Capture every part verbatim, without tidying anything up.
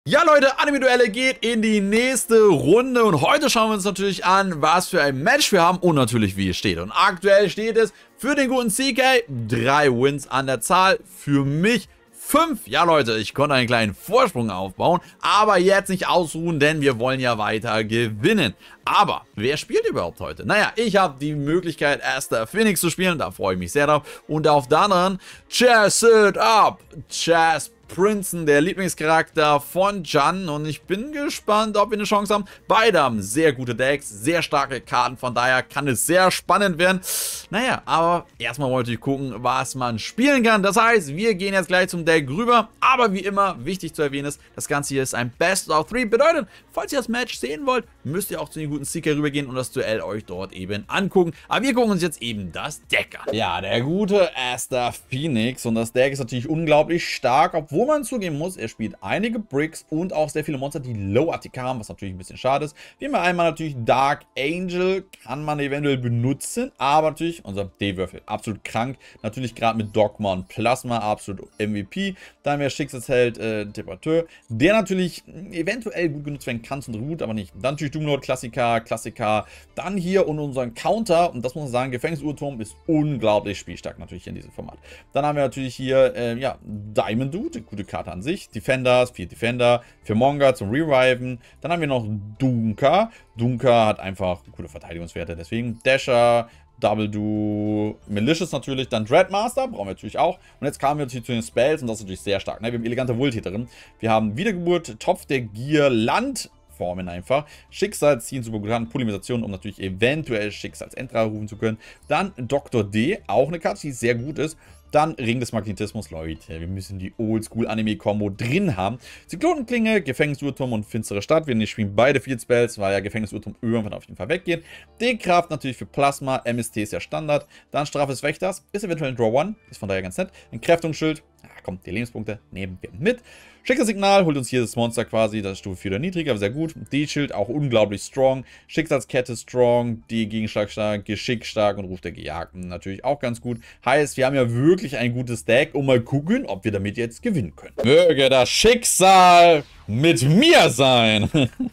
Ja Leute, Anime-Duelle geht in die nächste Runde und heute schauen wir uns natürlich an, was für ein Match wir haben und natürlich wie es steht. Und aktuell steht es für den guten C K, drei Wins an der Zahl, für mich fünf. Ja Leute, ich konnte einen kleinen Vorsprung aufbauen, aber jetzt nicht ausruhen, denn wir wollen ja weiter gewinnen. Aber wer spielt überhaupt heute? Naja, ich habe die Möglichkeit, Aster Phoenix zu spielen, da freue ich mich sehr drauf. Und auf der anderen, Chess It Up, Chess Princeton, der Lieblingscharakter von Jan, und ich bin gespannt, ob wir eine Chance haben. Beide haben sehr gute Decks, sehr starke Karten, von daher kann es sehr spannend werden. Naja, aber erstmal wollte ich gucken, was man spielen kann. Das heißt, wir gehen jetzt gleich zum Deck rüber, aber wie immer, wichtig zu erwähnen ist, das Ganze hier ist ein Best of Three. Bedeutet, falls ihr das Match sehen wollt, müsst ihr auch zu den guten C K rübergehen und das Duell euch dort eben angucken. Aber wir gucken uns jetzt eben das Deck an. Ja, der gute Aster Phoenix, und das Deck ist natürlich unglaublich stark, obwohl Wo man zugeben muss, er spielt einige Bricks und auch sehr viele Monster, die Low A T K haben, was natürlich ein bisschen schade ist. Wir haben einmal natürlich Dark Angel, kann man eventuell benutzen, aber natürlich unser D-Würfel, absolut krank. Natürlich gerade mit Dogma und Plasma, absolut M V P. Dann haben wir Schicksalsheld äh, Debatteur, der natürlich eventuell gut genutzt werden kann zum Root, aber nicht. Dann natürlich Doomlord, Klassiker, Klassiker. Dann hier und unseren Counter, und das muss man sagen, Gefängnisurturm ist unglaublich spielstark natürlich in diesem Format. Dann haben wir natürlich hier, äh, ja, Diamond Dude, gute Karte an sich. Defenders, vier Defender, für Monga zum Reviven. Dann haben wir noch Dunka. Dunka hat einfach coole Verteidigungswerte, deswegen Dasher, Double Do, Malicious natürlich, dann Dreadmaster, brauchen wir natürlich auch. Und jetzt kamen wir natürlich zu den Spells, und das ist natürlich sehr stark. Ne? Wir haben elegante Wohltäterin. Wir haben Wiedergeburt, Topf der Gier, Land. Formen einfach. Schicksal ziehen super gut an, Polymerisation, um natürlich eventuell Schicksalsendra rufen zu können. Dann Doktor D, auch eine Karte, die sehr gut ist. Dann Ring des Magnetismus, Leute. Wir müssen die Oldschool-Anime-Kombo zyn haben. Zyklonenklinge, Gefängnisurturm und finstere Stadt. Wir spielen beide Field Spells, weil ja Gefängnisurturm irgendwann auf jeden Fall weggeht. D-Kraft natürlich für Plasma, M S T ist ja Standard. Dann Strafe des Wächters, ist eventuell ein Draw One, ist von daher ganz nett. Entkräftungsschild, ja, kommt, die Lebenspunkte nehmen wir mit. Schicksalssignal holt uns hier das Monster quasi, das ist Stufe vier oder niedriger, aber sehr gut. D-Schild auch unglaublich strong. Schicksalskette strong, die Gegenschlag stark, Geschick stark und Ruf der Gejagten natürlich auch ganz gut. Heißt, wir haben ja wirklich ein gutes Deck, um mal gucken, ob wir damit jetzt gewinnen können. Möge das Schicksal mit mir sein.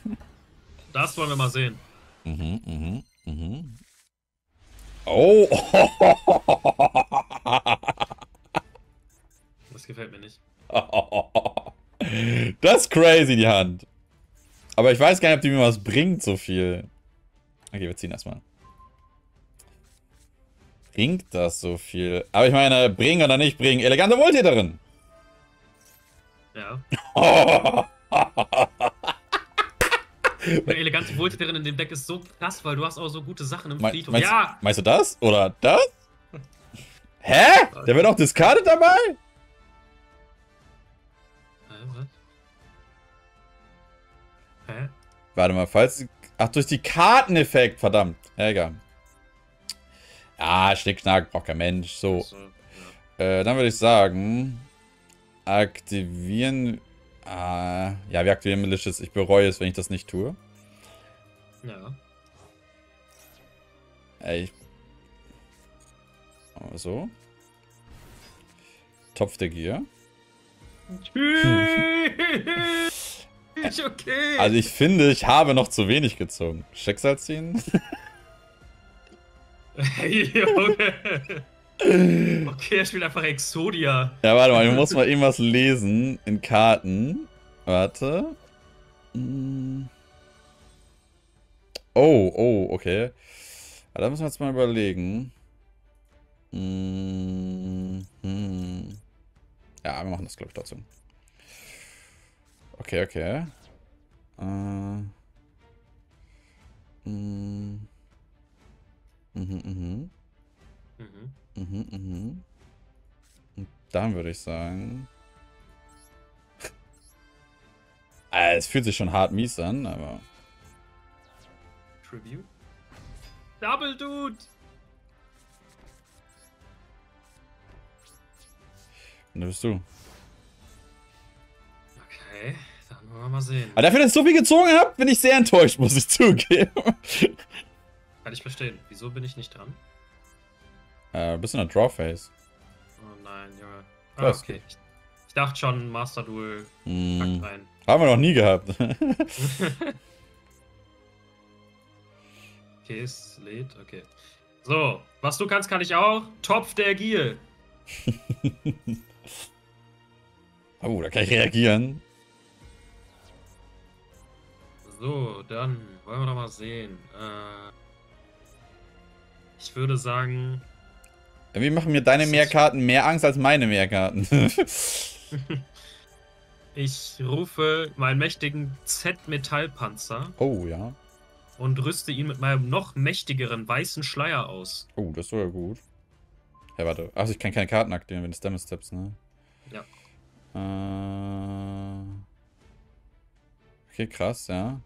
Das wollen wir mal sehen. Mhm, mhm, mhm. Oh. Das gefällt mir nicht. Das ist crazy, die Hand. Aber ich weiß gar nicht, ob die mir was bringt, so viel. Okay, wir ziehen erstmal. Bringt das so viel? Aber ich meine, bringen oder nicht bringen. Elegante Wohltäterin. Ja. Oh. Eine elegante Wohltäterin in dem Deck ist so krass, weil du hast auch so gute Sachen im Me Friedhof. Meinst, Ja! meinst du das? Oder das? Hä? Der wird auch discarded dabei? Was? Hä? Warte mal, falls... Ach, durch die Karteneffekt, verdammt. Ja, egal. Ja, Schnickschnack, braucht kein Mensch. So. So, ja. Äh, dann würde ich sagen... Aktivieren... Ah, ja, wir aktivieren Malicious. Ich bereue es, wenn ich das nicht tue. Ja. Ey. So. Topf der Gier. Ist okay. Also ich finde, ich habe noch zu wenig gezogen. Schicksal ziehen? Junge. Okay, er spielt einfach Exodia. Ja, warte mal, ich muss mal irgendwas lesen in Karten. Warte. Oh, oh, okay. Ja, da müssen wir jetzt mal überlegen. Ja, wir machen das, glaube ich, trotzdem. Okay, okay. Äh. Mhm, mhm. Mhm. Mhm, mhm. Und dann würde ich sagen... ah, es fühlt sich schon hart mies an, aber... Tribute? Double Dude! Und da bist du. Okay, dann wollen wir mal sehen. Aber dafür, dass ich so viel gezogen habe, bin ich sehr enttäuscht, muss ich zugeben. Kann ich verstehen. Wieso bin ich nicht dran? Äh, bist du in der Drawface? Oh nein, Junge. Ah, Das ist okay. Ich dachte schon, Master Duel Hm. packt rein. Haben wir noch nie gehabt. Okay, es lädt, okay. So, was du kannst, kann ich auch. Topf der Gier. Oh, da kann ich reagieren. So, dann wollen wir doch mal sehen. Äh, ich würde sagen... Irgendwie machen mir deine Mehrkarten mehr Angst als meine Mehrkarten. Ich rufe meinen mächtigen Z-Metallpanzer Oh, ja. und rüste ihn mit meinem noch mächtigeren weißen Schleier aus. Oh, das ist sogar gut. Ja, warte. Achso, ich kann keine Karten aktivieren, wenn es Damage Steps, ne? Ja. Äh... Okay, krass, ja.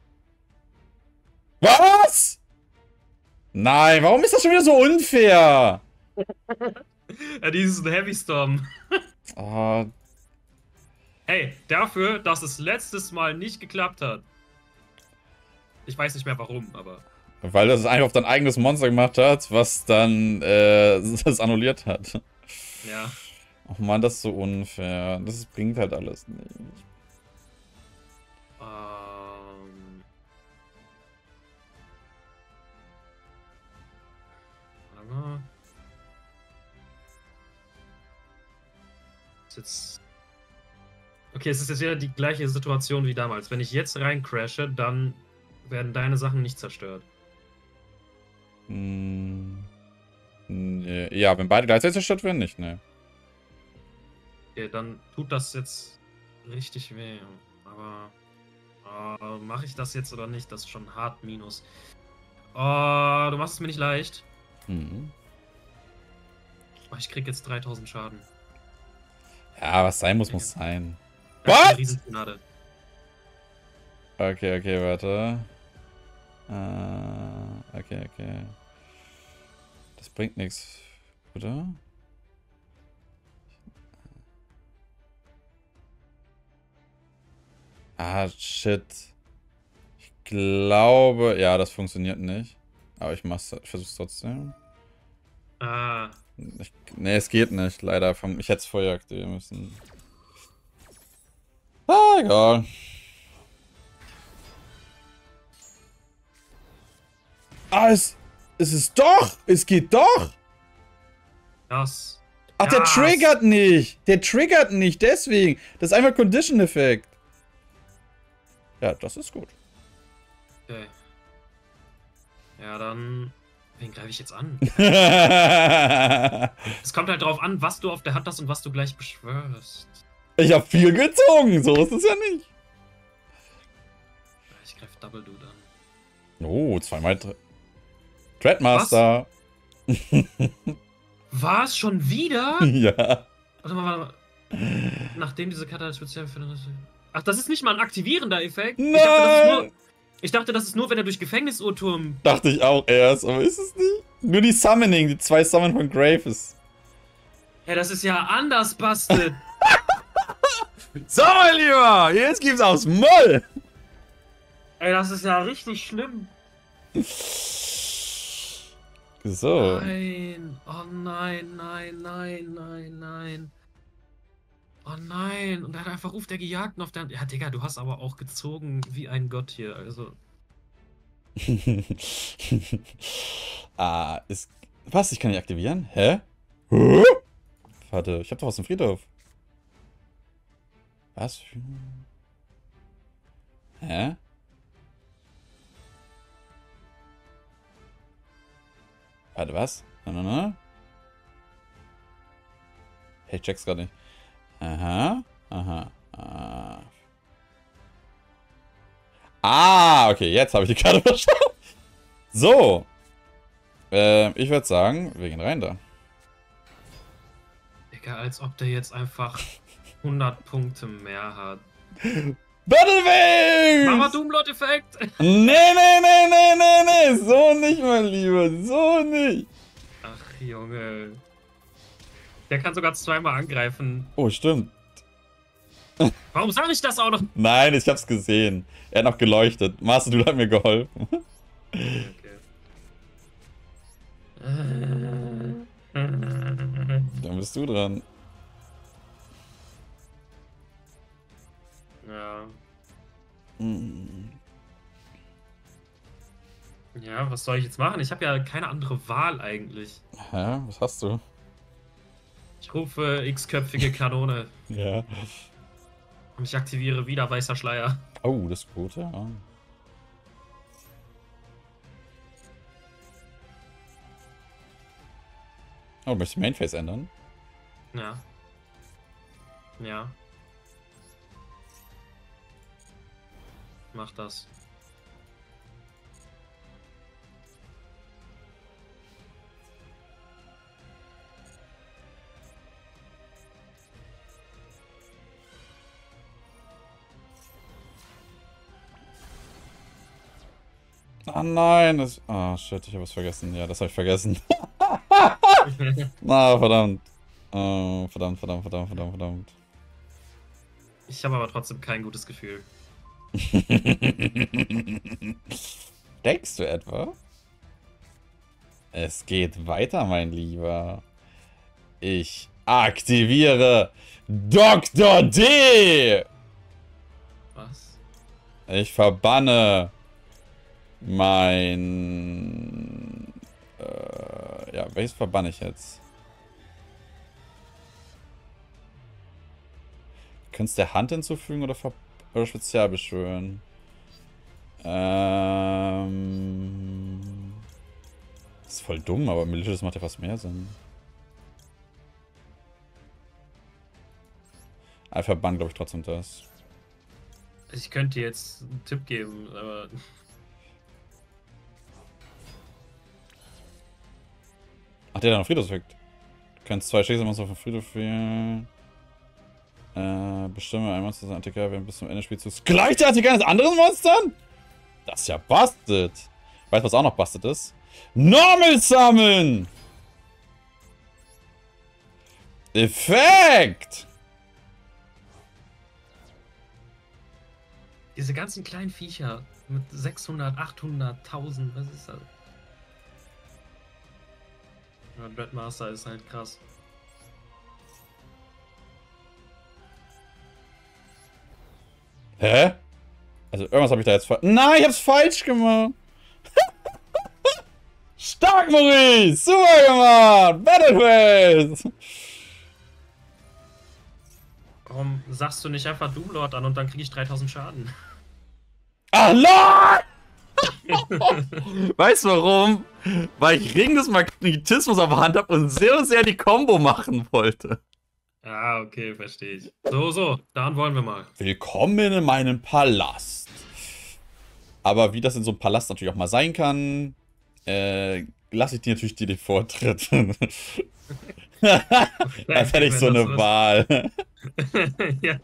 Was? Nein, warum ist das schon wieder so unfair? Ja, dieses Heavy Storm. Oh, Hey, dafür, dass es letztes Mal nicht geklappt hat. Ich weiß nicht mehr warum, aber... weil das einfach auf dein eigenes Monster gemacht hat, was dann äh, das annulliert hat. Ja. Oh Mann, das ist so unfair. Das bringt halt alles nicht. Ähm... Aber... Ist jetzt... Okay, es ist jetzt wieder die gleiche Situation wie damals. Wenn ich jetzt rein crashe, dann werden deine Sachen nicht zerstört. Hm. Nee. Ja, wenn beide gleichzeitig zerstört werden, nicht, ne. Okay, dann tut das jetzt richtig weh. Aber äh, mache ich das jetzt oder nicht? Das ist schon hart minus. Oh, du machst es mir nicht leicht. Mhm. Oh, ich krieg jetzt dreitausend Schaden. Ja, was sein muss, muss sein. Das ist eine Was? Riesentornade. Okay, okay, warte. Äh, okay, okay. Das bringt nichts, oder? Ah, shit. Ich glaube, ja, das funktioniert nicht. Aber ich mach's, ich versuch's trotzdem. Ah, Ich, nee, es geht nicht, leider. Vom, ich hätte es vorher aktivieren müssen. Ah, egal. Ah, es, es ist doch! Es geht doch! das. Ach, der Das. triggert nicht! Der triggert nicht, deswegen. Das ist einfach Condition-Effekt. Ja, das ist gut. Okay. Ja, dann. Wen greife ich jetzt an? Es kommt halt drauf an, was du auf der Hand hast und was du gleich beschwörst. Ich hab viel gezogen, so ist es ja nicht. Ich greife Double Dude an. Oh, zweimal. Dreadmaster. Was? Schon wieder? Ja. Warte mal, warte mal. Nachdem diese Karte als speziell für. Ach, das ist nicht mal ein aktivierender Effekt? Nein! Ich dachte, das ist nur, ich dachte, das ist nur, wenn er durch Gefängnisurturm. Dachte ich auch erst, aber ist es nicht? Nur die Summoning, die zwei Summon von Graves. Ja, das ist ja anders, Bastard. So, mein Lieber, jetzt gibt's aufs Moll. Ey, das ist ja richtig schlimm. So. Nein. Oh nein, nein, nein, nein, nein. Oh nein. Und er hat einfach Ruf der Gejagten auf der Hand. Ja, Digga, du hast aber auch gezogen wie ein Gott hier. Also. Ah, ist. Was? Ich kann nicht aktivieren? Hä? Hä? Warte, ich hab doch was im Friedhof. Was? Hä? Warte, was? Na, na, na? Hey, ich check's grad nicht. Aha. Aha. Ah. Ah, okay, jetzt habe ich die Karte verstanden. So. Äh, ich würde sagen, wir gehen rein da. Digga, als ob der jetzt einfach hundert Punkte mehr hat. Battlewings! Mama Doomlord-Effekt! Nee, nee, nee, nee, nee, nee. So nicht, mein Lieber. So nicht. Ach, Junge. Der kann sogar zweimal angreifen. Oh, stimmt. Warum sage ich das auch noch? Nein, ich hab's gesehen. Er hat noch geleuchtet. Master, du hast mir geholfen. Okay. Dann bist du dran. Ja. Hm. Ja, was soll ich jetzt machen? Ich habe ja keine andere Wahl eigentlich. Hä? Was hast du? Ich rufe x-köpfige Kanone. Ja. Und ich aktiviere wieder weißer Schleier. Oh, das ist gut, ja. Oh, du möchtest Mainface ändern? Ja. Ja. Mach das. Ah nein, das... Ah, shit, ich habe was vergessen. Ja, das habe ich vergessen. Na, verdammt. Oh, verdammt, verdammt, verdammt, verdammt, verdammt. Ich habe aber trotzdem kein gutes Gefühl. Denkst du etwa? Es geht weiter, mein Lieber. Ich aktiviere Doktor D! Was? Ich verbanne mein... Äh, ja, welches verbanne ich jetzt? Könntest du der Hand hinzufügen oder, ver oder spezial beschwören? Ähm... Das ist voll dumm, aber Malicious macht ja fast mehr Sinn. Ich verbann, glaube ich, trotzdem das. Ich könnte jetzt einen Tipp geben, aber... Ach, der hat noch Friedhofseffekt. Du kannst zwei Schicksalsmonster vom Friedhof wählen. Äh, bestimme ein Monster, das Antiker, wenn bis zum Ende des Spielzugs gleichzeitig eines anderen Monstern? Das ist ja busted. Weißt du, was auch noch busted ist? Normal Summon! Effekt! Diese ganzen kleinen Viecher mit sechshundert, achthundert, tausend, was ist das? Ja, Dreadmaster ist halt krass. Hä? Also irgendwas habe ich da jetzt falsch... Nein, ich hab's falsch gemacht! Stark, Maurice! Super gemacht! Battleface! Warum sagst du nicht einfach Doomlord an und dann kriege ich dreitausend Schaden? Ach, Lord! Weißt du warum? Weil ich Ring des Magnetismus auf der Hand habe und sehr, sehr die Combo machen wollte. Ja, okay, verstehe ich. So, so, dann wollen wir mal. Willkommen in meinem Palast. Aber wie das in so einem Palast natürlich auch mal sein kann, äh, lasse ich dir natürlich dir den Vortritt. Als hätte ich so eine Wahl. Ja.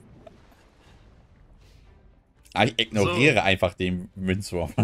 Aber ich ignoriere So. einfach den Münzwurf.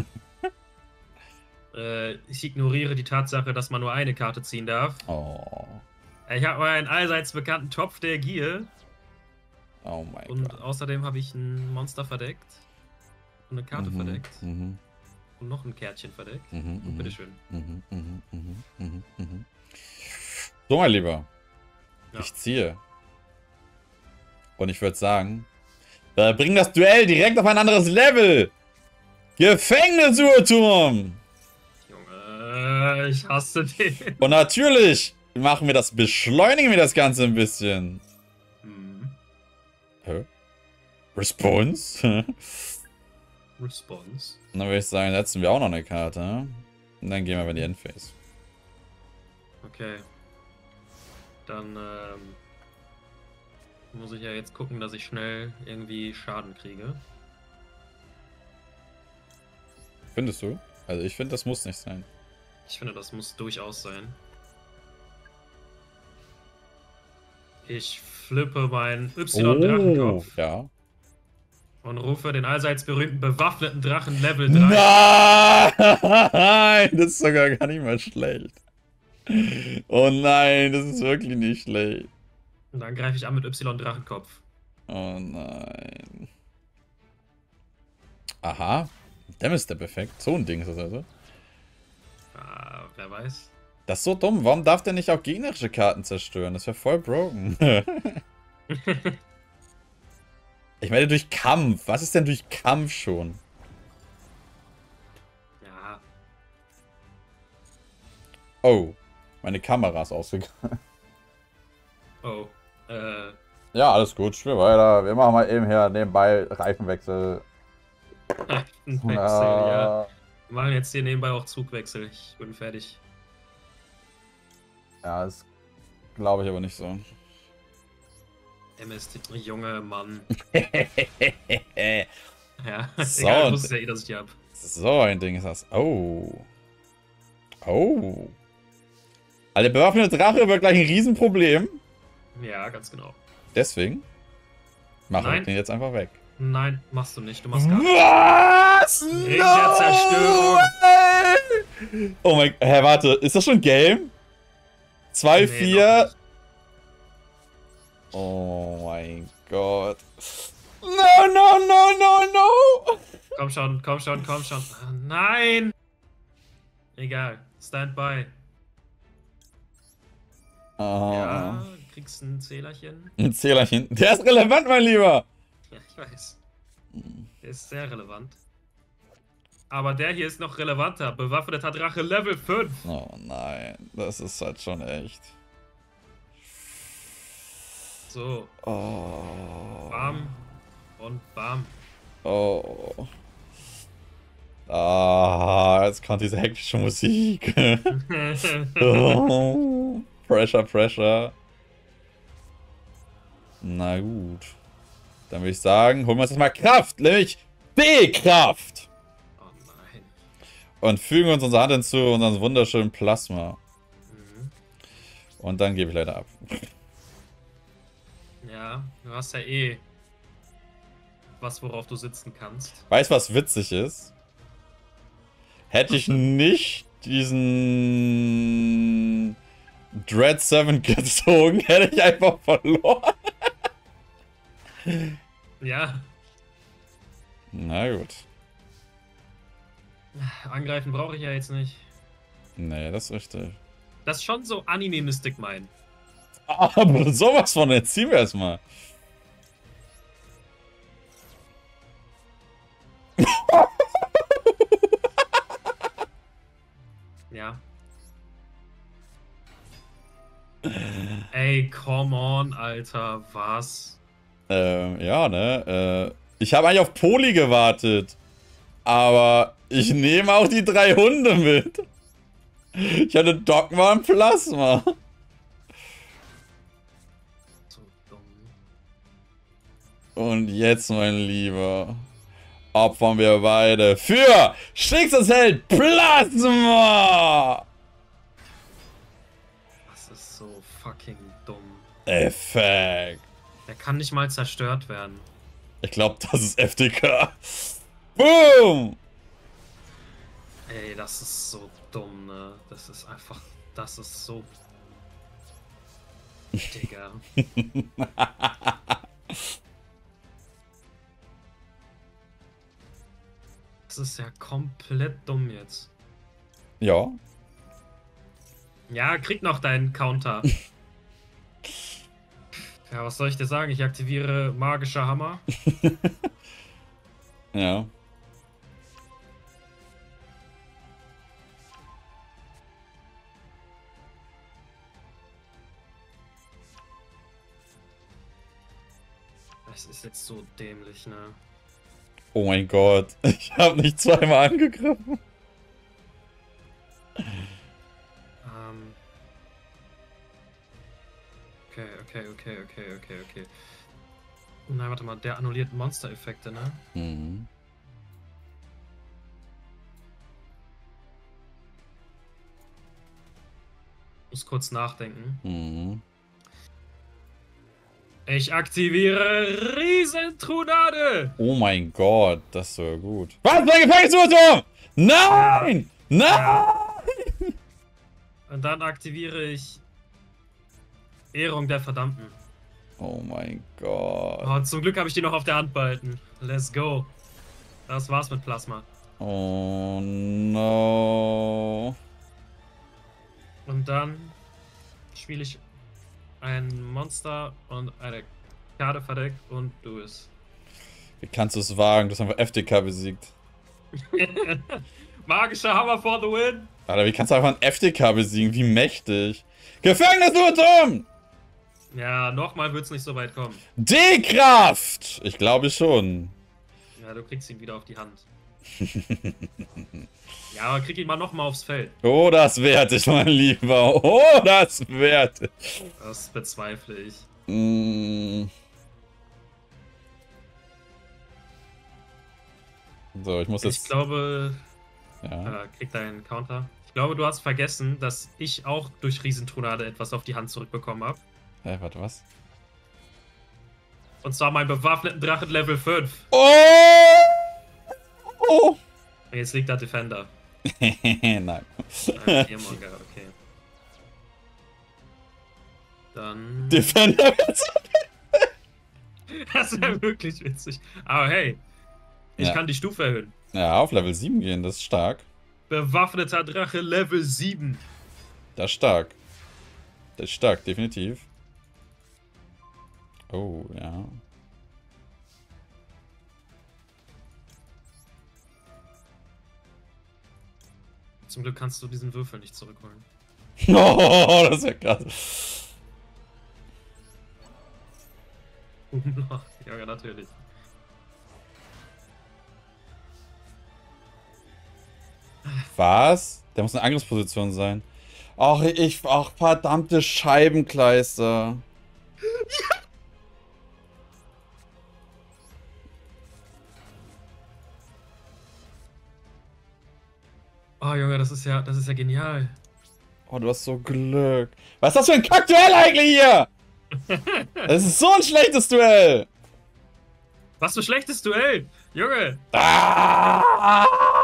Äh, ich ignoriere die Tatsache, dass man nur eine Karte ziehen darf. Oh. Ich habe einen allseits bekannten Topf der Gier. Oh mein Und Gott. außerdem habe ich ein Monster verdeckt. Und eine Karte Mhm, verdeckt. Mhm, Und noch ein Kärtchen verdeckt. mhm, Und mhm, bitteschön. mhm, mhm, mhm, mhm, mhm. So, mein Lieber. Ja. Ich ziehe. Und ich würde sagen, wir bringen das Duell direkt auf ein anderes Level. Gefängnisurturm. Junge, ich hasse den. Und natürlich machen wir das, beschleunigen wir das Ganze ein bisschen. Hm. Hä? Response? Response. Dann würde ich sagen, setzen wir auch noch eine Karte. Und dann gehen wir in die Endphase. Okay. Dann ähm, muss ich ja jetzt gucken, dass ich schnell irgendwie Schaden kriege. Findest du? Also ich finde, das muss nicht sein. Ich finde, das muss durchaus sein. Ich flippe meinen Y-Drachenkopf ja. und rufe den allseits berühmten bewaffneten Drachen Level drei. Nein! Das ist sogar gar nicht mal schlecht. Oh nein, das ist wirklich nicht schlecht. Und dann greife ich an mit Y-Drachenkopf. Oh nein. Aha. Damage-Step-Effekt. So ein Ding ist das also. Ah, wer weiß. Das ist so dumm. Warum darf der nicht auch gegnerische Karten zerstören? Das wäre voll broken. Ich meine durch Kampf. Was ist denn durch Kampf schon? Ja. Oh, meine Kamera ist ausgegangen. Oh. Äh. Ja, alles gut. Spiel weiter. Wir machen mal eben hier nebenbei Reifenwechsel. Reifenwechsel, ja. Wir machen jetzt hier nebenbei auch Zugwechsel. Ich bin fertig. Ja, das glaube ich aber nicht so. M S T, junge Mann. Ja, So, egal, du wusstest ja eh, dass ich die hab. So ein Ding ist das. Oh. Oh. Also der bewaffnete Drache wird gleich ein Riesenproblem. Ja, ganz genau. Deswegen machen wir Nein. den jetzt einfach weg. Nein, machst du nicht. Du machst gar nichts. Was? Wegen der Zerstörung. Oh mein Gott. Hä, warte. Ist das schon Game? zwei, Nee, vier. noch nicht. Oh mein Gott. No, no, no, no, no. Komm schon, komm schon, komm schon. Ah, nein! Egal. Stand by. Oh. Ja, kriegst ein Zählerchen. Ein Zählerchen. Der ist relevant, mein Lieber. Ja, ich weiß. Der ist sehr relevant. Aber der hier ist noch relevanter. Bewaffneter Drache Level fünf. Oh nein. Das ist halt schon echt. So. Oh. Bam. Und bam. Oh. Ah, jetzt kommt diese hektische Musik. Oh. Pressure, Pressure. Na gut. Dann würde ich sagen, holen wir uns jetzt mal Kraft, nämlich B-Kraft. Oh nein. Und fügen uns unsere Hand hinzu, unseren wunderschönen Plasma. Mhm. Und dann gebe ich leider ab. Ja, du hast ja eh was, worauf du sitzen kannst. Weißt du, was witzig ist? Hätte ich nicht diesen Dread sieben gezogen, hätte ich einfach verloren. Ja, Na gut. angreifen brauche ich ja jetzt nicht. Nee, das ist richtig. Das ist schon so Anime-Mystic mein. Aber sowas von, jetzt ziehen wir erstmal. Ja. Ey, come on, Alter, was? Ähm, ja, ne? Äh, ich habe eigentlich auf Poli gewartet. Aber ich nehme auch die drei Hunde mit. Ich hatte Dogma und Plasma. So dumm. Und jetzt, mein Lieber, opfern wir beide für Schicksalsheld Plasma! Das ist so fucking dumm. Effekt. Der kann nicht mal zerstört werden. Ich glaube, das ist F D K. Boom! Ey, das ist so dumm, ne? Das ist einfach... Das ist so... Digga. Das ist ja komplett dumm jetzt. Ja. Ja, krieg noch deinen Counter. Ja, was soll ich dir sagen? Ich aktiviere magischer Hammer. Ja. Das ist jetzt so dämlich, ne? Oh mein Gott. Ich habe nicht zweimal angegriffen. Ähm. Okay, okay, okay, okay, okay, okay. Nein, warte mal, der annulliert Monster-Effekte, ne? Mhm. Muss kurz nachdenken. Mhm. Ich aktiviere Riesentrunade! Oh mein Gott, das ist so gut. Was? Mein Gefängnisturm! Nein! Nein! Und dann aktiviere ich Ehrung der Verdammten. Oh mein Gott. Oh, zum Glück habe ich die noch auf der Hand behalten. Let's go. Das war's mit Plasma. Oh no. Und dann spiele ich ein Monster und eine Karte verdeckt und du es. Wie kannst du es wagen? Du hast einfach F D K besiegt. Magischer Hammer for the win. Alter, wie kannst du einfach einen F D K besiegen? Wie mächtig. Gefängnisnutum! Ja, nochmal wird's nicht so weit kommen. D-Kraft! Ich glaube schon. Ja, du kriegst ihn wieder auf die Hand. Ja, aber krieg ihn mal nochmal aufs Feld. Oh, das wert ich, mein Lieber. Oh, das wert ich. Das bezweifle ich. Mm. So, ich muss jetzt... Ich glaube... Ja. Äh, krieg deinen Counter. Ich glaube, du hast vergessen, dass ich auch durch Riesentornade etwas auf die Hand zurückbekommen habe. Hä, hey, warte, was? Und zwar meinen bewaffneten Drachen Level fünf. Oh! Oh! Und jetzt liegt da Defender. Nein. Nein, okay. Dann... Defender wird's. Das wäre wirklich witzig. Aber hey, ich Ja. kann die Stufe erhöhen. Ja, auf Level sieben gehen, das ist stark. Bewaffneter Drache Level sieben. Das ist stark. Das ist stark, definitiv. Oh, ja. Zum Glück kannst du diesen Würfel nicht zurückholen. Oh, das ist ja krass. Ja, ja, natürlich. Was? Der muss eine Angriffsposition sein. Ach, ich... Ach, verdammte Scheibenkleister. Ja. Oh, Junge, das ist ja, das ist ja genial. Oh, du hast so Glück. Was ist das für ein Kackduell eigentlich hier? Das ist so ein schlechtes Duell. Was für schlechtes Duell, Junge. Ah!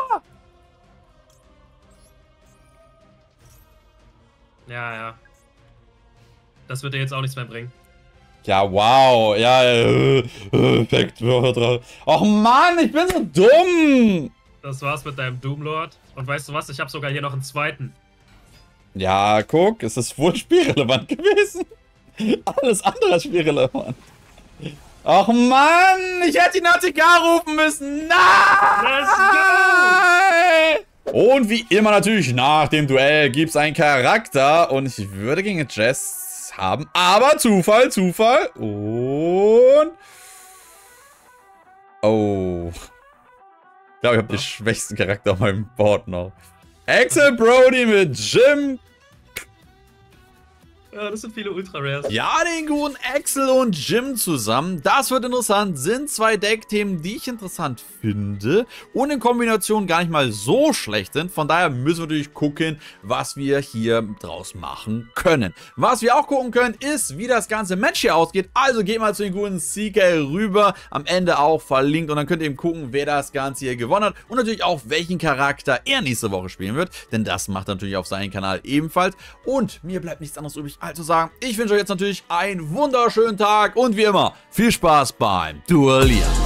Ja, ja. Das wird dir jetzt auch nichts mehr bringen. Ja, wow. Ja, äh, äh, Vektor. Ach Mann, ich bin so dumm. Das war's mit deinem Doomlord. Und weißt du was? Ich habe sogar hier noch einen zweiten. Ja, guck, es ist wohl spielrelevant gewesen. Alles andere als spielrelevant. Ach Mann, ich hätte ihn A T K rufen müssen. Nein! Let's go! Und wie immer natürlich nach dem Duell gibt es einen Charakter. Und ich würde gegen Jess haben. Aber Zufall, Zufall. Und... Oh... Ich glaube, ich habe den schwächsten Charakter auf meinem Board noch. Axel Brody mit Jim. Ja, das sind viele Ultra-Rares. Ja, den guten Axel und Jim zusammen. Das wird interessant. Sind zwei Deckthemen, die ich interessant finde. Und in Kombination gar nicht mal so schlecht sind. Von daher müssen wir natürlich gucken, was wir hier draus machen können. Was wir auch gucken können, ist, wie das ganze Match hier ausgeht. Also geht mal zu den guten C K rüber. Am Ende auch verlinkt. Und dann könnt ihr eben gucken, wer das Ganze hier gewonnen hat. Und natürlich auch, welchen Charakter er nächste Woche spielen wird. Denn das macht er natürlich auf seinem Kanal ebenfalls. Und mir bleibt nichts anderes übrig, als zu sagen, ich wünsche euch jetzt natürlich einen wunderschönen Tag und wie immer viel Spaß beim Duellieren.